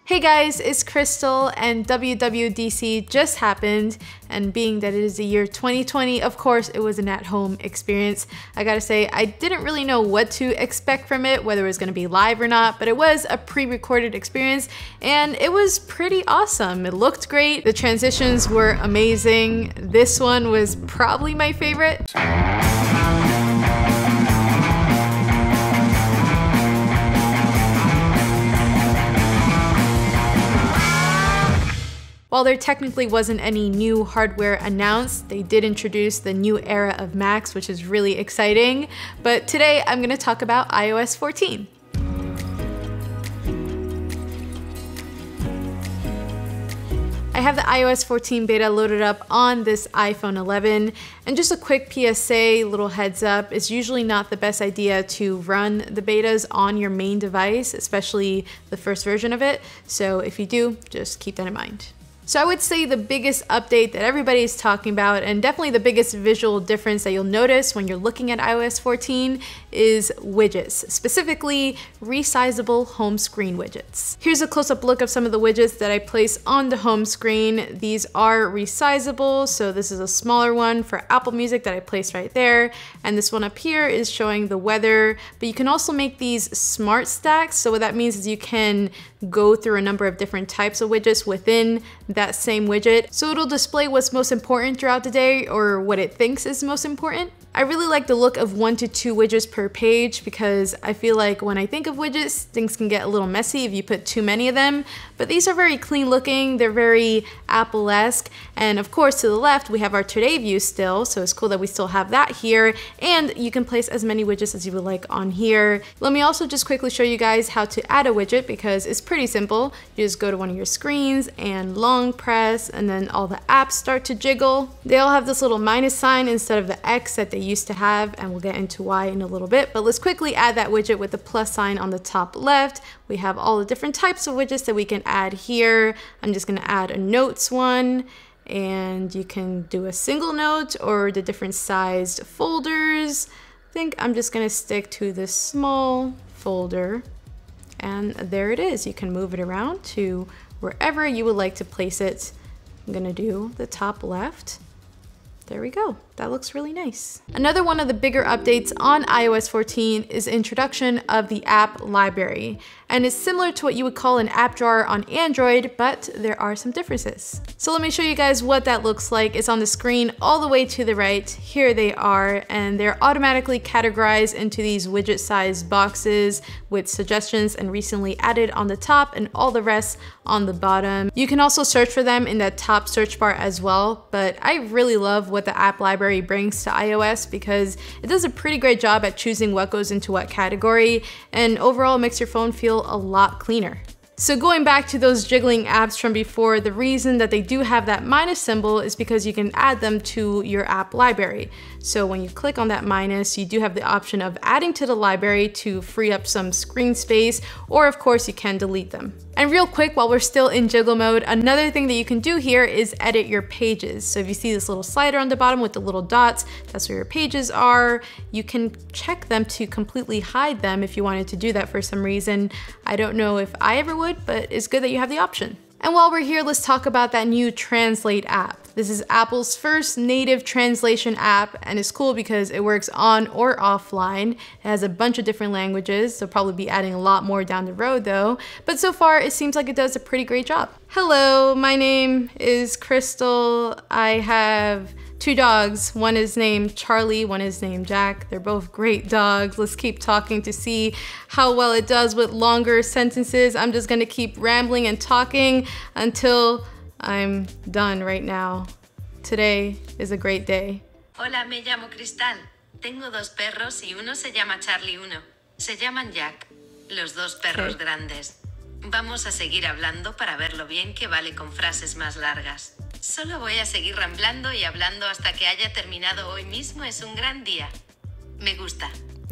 Hey guys, it's Crystal, and WWDC just happened, and being that it is the year 2020, of course it was an at-home experience. I gotta say, I didn't really know what to expect from it, whether it was gonna be live or not, but it was a pre-recorded experience, and it was pretty awesome. It looked great, the transitions were amazing. This one was probably my favorite. While there technically wasn't any new hardware announced, they did introduce the new era of Macs, which is really exciting. But today I'm going to talk about iOS 14. I have the iOS 14 beta loaded up on this iPhone 11, and just a quick PSA, little heads up, it's usually not the best idea to run the betas on your main device, especially the first version of it. So if you do, just keep that in mind. So I would say the biggest update that everybody is talking about, and definitely the biggest visual difference that you'll notice when you're looking at iOS 14, is widgets, specifically resizable home screen widgets. Here's a close-up look of some of the widgets that I place on the home screen. These are resizable, so this is a smaller one for Apple Music that I placed right there, and this one up here is showing the weather, but you can also make these smart stacks. So what that means is you can go through a number of different types of widgets within that same widget. So it'll display what's most important throughout the day, or what it thinks is most important. I really like the look of 1 to 2 widgets per page because I feel like when I think of widgets, things can get a little messy if you put too many of them, but these are very clean looking, they're very Apple-esque, and of course to the left we have our Today view still, so it's cool that we still have that here, and you can place as many widgets as you would like on here. Let me also just quickly show you guys how to add a widget because it's pretty simple. You just go to one of your screens and long press, and then all the apps start to jiggle. They all have this little minus sign instead of the X that they used to have, and we'll get into why in a little bit, but let's quickly add that widget with the plus sign on the top left. We have all the different types of widgets that we can add here. I'm just going to add a notes one, and you can do a single note or the different sized folders. I think I'm just going to stick to this small folder, and there it is. You can move it around to wherever you would like to place it. I'm going to do the top left. There we go. That looks really nice. Another one of the bigger updates on iOS 14 is the introduction of the app library. And it's similar to what you would call an app drawer on Android, but there are some differences. So let me show you guys what that looks like. It's on the screen all the way to the right. Here they are, and they're automatically categorized into these widget-sized boxes with suggestions and recently added on the top and all the rest on the bottom. You can also search for them in that top search bar as well, but I really love what the app library brings to iOS because it does a pretty great job at choosing what goes into what category, and overall makes your phone feel a lot cleaner. So going back to those jiggling apps from before, the reason that they do have that minus symbol is because you can add them to your app library. So when you click on that minus, you do have the option of adding to the library to free up some screen space, or of course you can delete them. And real quick, while we're still in jiggle mode, another thing that you can do here is edit your pages. So if you see this little slider on the bottom with the little dots, that's where your pages are. You can check them to completely hide them if you wanted to do that for some reason. I don't know if I ever would, but it's good that you have the option. And while we're here, let's talk about that new Translate app. This is Apple's first native translation app, and it's cool because it works on or offline. It has a bunch of different languages. They'll probably be adding a lot more down the road though, but so far it seems like it does a pretty great job. Hello, my name is Crystal. I have 2 dogs. One is named Charlie, one is named Jack. They're both great dogs. Let's keep talking to see how well it does with longer sentences. I'm just gonna keep rambling and talking until I'm done right now. Today is a great day. Hola, me llamo Cristal. Tengo 2 perros y uno se llama Charlie, uno se llaman Jack. Los 2 perros grandes. Vamos a seguir hablando para ver lo bien que vale con frases más largas. Solo voy a seguir ramblando y hablando hasta que haya terminado. Hoy mismo es un gran día. Me gusta.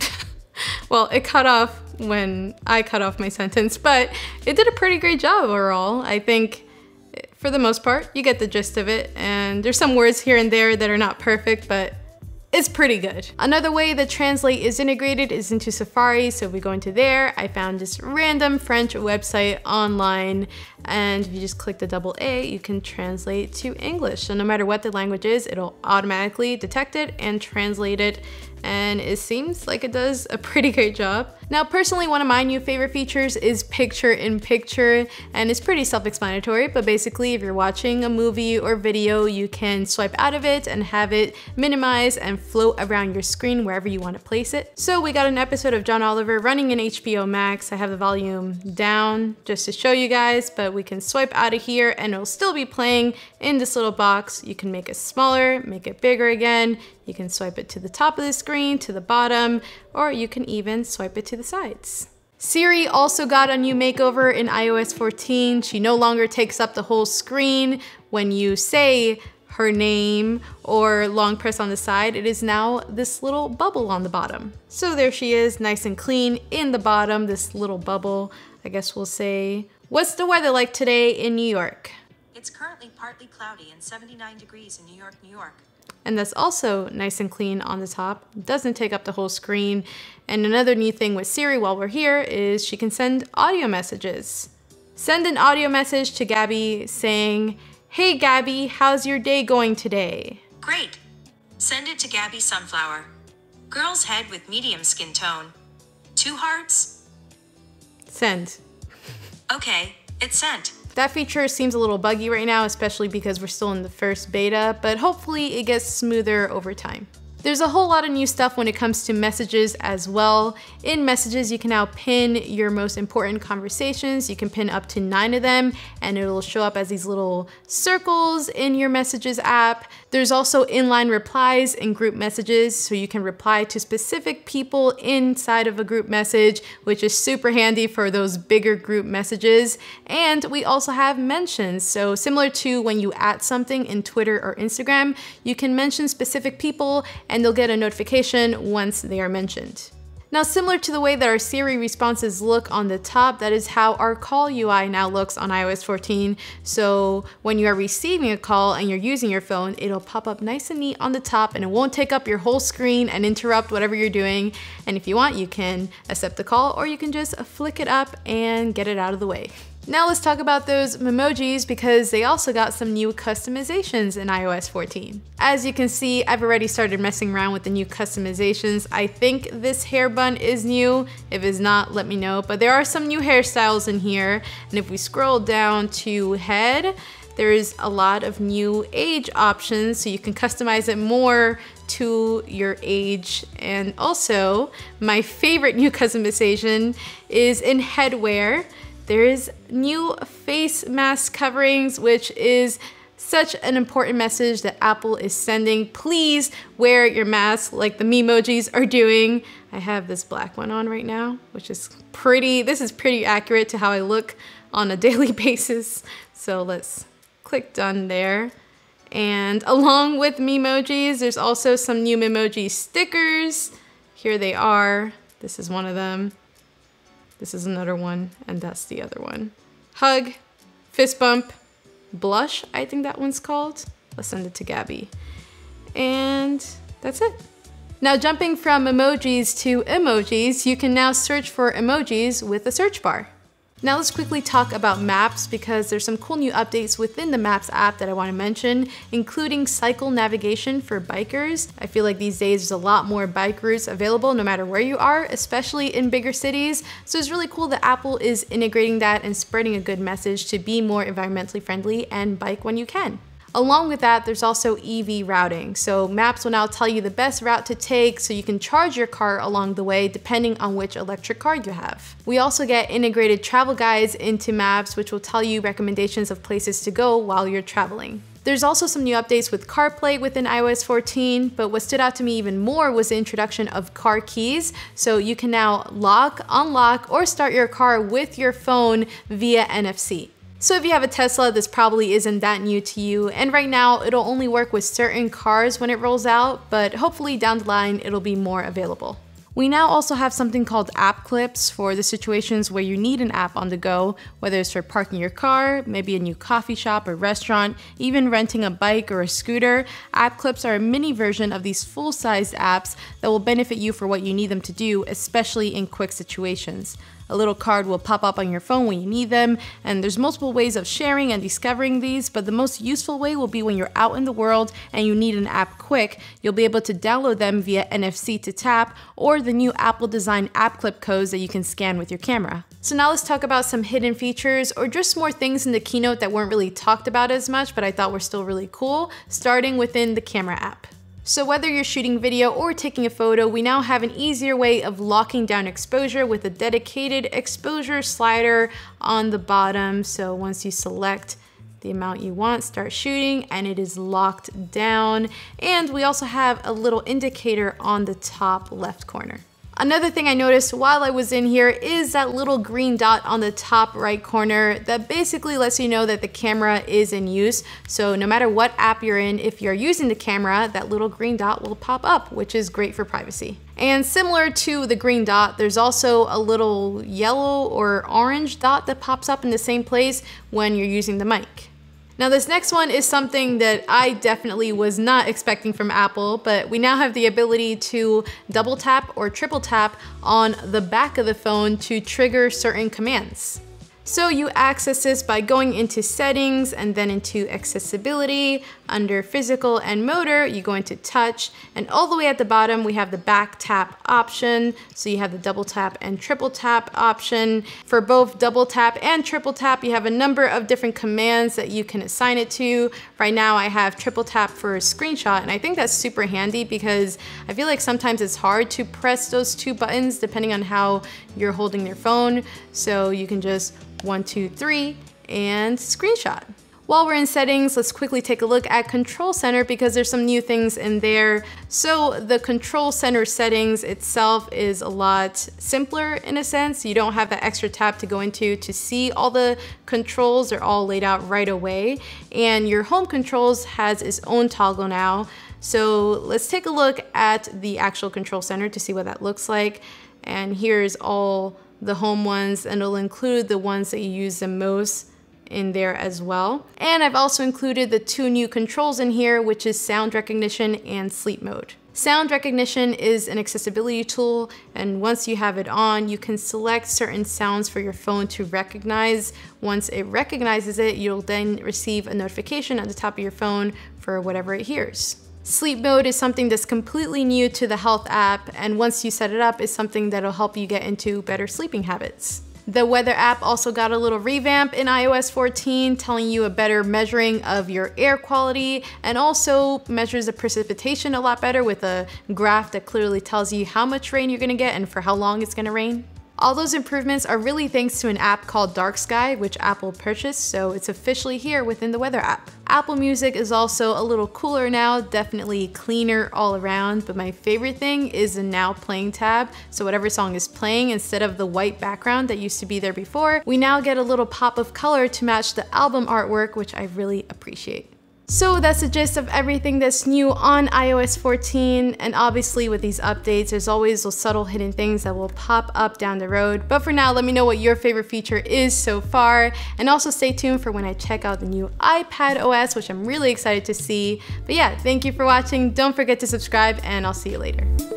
Well, it cut off when I cut off my sentence, but it did a pretty great job overall. I think for the most part, you get the gist of it. And there's some words here and there that are not perfect, but it's pretty good. Another way that Translate is integrated is into Safari. So if we go into there, I found this random French website online, and if you just click the double A, you can translate to English. So no matter what the language is, it'll automatically detect it and translate it. And it seems like it does a pretty great job. Now, personally, one of my new favorite features is picture-in-picture, and it's pretty self-explanatory, but basically if you're watching a movie or video, you can swipe out of it and have it minimize and float around your screen wherever you want to place it. So we got an episode of John Oliver running in HBO Max. I have the volume down just to show you guys, but we can swipe out of here and it'll still be playing in this little box. You can make it smaller, make it bigger again. You can swipe it to the top of the screen, to the bottom, or you can even swipe it to the sides. Siri also got a new makeover in iOS 14. She no longer takes up the whole screen when you say her name or long press on the side. It is now this little bubble on the bottom. So there she is, nice and clean in the bottom, this little bubble. I guess we'll say, what's the weather like today in New York? It's currently partly cloudy and 79 degrees in New York, New York. And that's also nice and clean on the top. Doesn't take up the whole screen. And another neat thing with Siri while we're here is she can send audio messages. Send an audio message to Gabby saying, "Hey Gabby, how's your day going today?" Great. Send it to Gabby Sunflower. Girl's head with medium skin tone. 2 hearts? Send. Okay, it's sent. That feature seems a little buggy right now, especially because we're still in the first beta, but hopefully it gets smoother over time. There's a whole lot of new stuff when it comes to messages as well. In messages, you can now pin your most important conversations. You can pin up to 9 of them, and it'll show up as these little circles in your messages app. There's also inline replies in group messages, so you can reply to specific people inside of a group message, which is super handy for those bigger group messages. And we also have mentions. So similar to when you @ something in Twitter or Instagram, you can mention specific people and they'll get a notification once they are mentioned. Now, similar to the way that our Siri responses look on the top, that is how our call UI now looks on iOS 14. So when you are receiving a call and you're using your phone, it'll pop up nice and neat on the top and it won't take up your whole screen and interrupt whatever you're doing. And if you want, you can accept the call or you can just flick it up and get it out of the way. Now let's talk about those Memojis because they also got some new customizations in iOS 14. As you can see, I've already started messing around with the new customizations. I think this hair bun is new. If it's not, let me know. But there are some new hairstyles in here. And if we scroll down to head, there's a lot of new age options, so you can customize it more to your age. And also, my favorite new customization is in headwear. There is new face mask coverings, which is such an important message that Apple is sending. Please wear your mask like the Memojis are doing. I have this black one on right now, which is pretty, this is pretty accurate to how I look on a daily basis. So let's click done there. And along with Memojis, there's also some new Memoji stickers. Here they are. This is one of them. This is another one, and that's the other one. Hug, fist bump, blush, I think that one's called. Let's send it to Gabby. And that's it. Now jumping from emojis to emojis, you can now search for emojis with a search bar. Now let's quickly talk about maps because there's some cool new updates within the Maps app that I want to mention, including cycle navigation for bikers. I feel like these days there's a lot more bike routes available no matter where you are, especially in bigger cities. So it's really cool that Apple is integrating that and spreading a good message to be more environmentally friendly and bike when you can. Along with that, there's also EV routing. So Maps will now tell you the best route to take so you can charge your car along the way depending on which electric car you have. We also get integrated travel guides into Maps, which will tell you recommendations of places to go while you're traveling. There's also some new updates with CarPlay within iOS 14, but what stood out to me even more was the introduction of car keys. So you can now lock, unlock, or start your car with your phone via NFC. So if you have a Tesla, this probably isn't that new to you, and right now it'll only work with certain cars when it rolls out, but hopefully down the line it'll be more available. We now also have something called app clips for the situations where you need an app on the go, whether it's for parking your car, maybe a new coffee shop or restaurant, even renting a bike or a scooter. App clips are a mini version of these full-sized apps that will benefit you for what you need them to do, especially in quick situations. A little card will pop up on your phone when you need them, and there's multiple ways of sharing and discovering these, but the most useful way will be when you're out in the world and you need an app quick. You'll be able to download them via NFC to tap or the new Apple design app clip codes that you can scan with your camera. So now let's talk about some hidden features or just more things in the keynote that weren't really talked about as much, but I thought were still really cool, starting within the camera app. So whether you're shooting video or taking a photo, we now have an easier way of locking down exposure with a dedicated exposure slider on the bottom. So once you select the amount you want, start shooting, and it is locked down. And we also have a little indicator on the top left corner. Another thing I noticed while I was in here is that little green dot on the top right corner that basically lets you know that the camera is in use. So no matter what app you're in, if you're using the camera, that little green dot will pop up, which is great for privacy. And similar to the green dot, there's also a little yellow or orange dot that pops up in the same place when you're using the mic. Now this next one is something that I definitely was not expecting from Apple, but we now have the ability to double tap or triple tap on the back of the phone to trigger certain commands. So you access this by going into settings and then into accessibility. Under physical and motor, you go into touch, and all the way at the bottom, we have the back tap option. So you have the double tap and triple tap option. For both double tap and triple tap, you have a number of different commands that you can assign it to. Right now I have triple tap for a screenshot, and I think that's super handy because I feel like sometimes it's hard to press those two buttons depending on how you're holding your phone. So you can just 1, 2, 3, and screenshot. While we're in settings, let's quickly take a look at Control Center because there's some new things in there. So the Control Center settings itself is a lot simpler in a sense. You don't have that extra tab to go into to see all the controls. They're all laid out right away. And your home controls has its own toggle now. So let's take a look at the actual Control Center to see what that looks like. And here's all the home ones, and it'll include the ones that you use the most in there as well. And I've also included the 2 new controls in here, which is sound recognition and sleep mode. Sound recognition is an accessibility tool, and once you have it on, you can select certain sounds for your phone to recognize. Once it recognizes it, you'll then receive a notification at the top of your phone for whatever it hears. Sleep mode is something that's completely new to the Health app, and once you set it up, it's something that'll help you get into better sleeping habits. The Weather app also got a little revamp in iOS 14, telling you a better measuring of your air quality, and also measures the precipitation a lot better with a graph that clearly tells you how much rain you're gonna get and for how long it's gonna rain. All those improvements are really thanks to an app called Dark Sky, which Apple purchased, so it's officially here within the Weather app. Apple Music is also a little cooler now, definitely cleaner all around, but my favorite thing is the Now Playing tab. So whatever song is playing, instead of the white background that used to be there before, we now get a little pop of color to match the album artwork, which I really appreciate. So that's the gist of everything that's new on iOS 14, and obviously with these updates, there's always those subtle hidden things that will pop up down the road. But for now, let me know what your favorite feature is so far, and also stay tuned for when I check out the new iPad OS, which I'm really excited to see. But yeah, thank you for watching. Don't forget to subscribe, and I'll see you later.